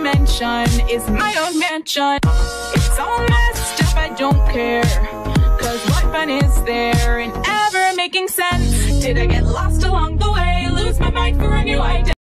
dimension is my own mansion. It's all messed up, I don't care, cause what fun is there in ever making sense? Did I get lost along the way, lose my mind for a new idea?